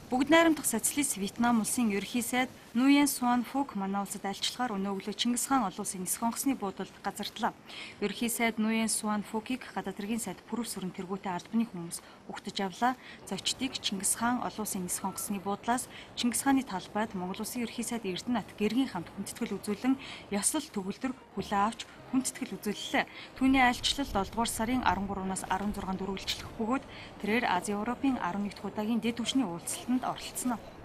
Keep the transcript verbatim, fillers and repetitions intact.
Бүгд найрамдах социалист Вьетнам улсын ерөнхий сайд Nguyen Xuan Phuc манай улсад альчлахаар өнөө өглөө Чингис хаан олон улсын нисэх онгоцны буудалд газартлаа. Ерөнхий сайд Nguyen Xuan Phuc-ийг гадаад хэргийн сайд Пүрэв сүрэн тэргүүтээ албаны хүмүүс угтаж авлаа. Зочдыг Чингис хаан олон улсын нисэх онгоцны буудлаас Чингис хааны талбайд Монгол улсын ерөнхий сайд Эрдэнэт гэргийн хамт хүндэтгэл үзүүлэн ёслол төгөлдөр хүлээн авч хүндэтгэл үзүүллээ. Түүний альчлал долдугаар сарын арван гуравнаас арван зургаанд үргэлжлэх бөгөөд тэрээр Ази Европын арван нэг дахь удаагийн дэд түвшний уулзалтанд оролцсон.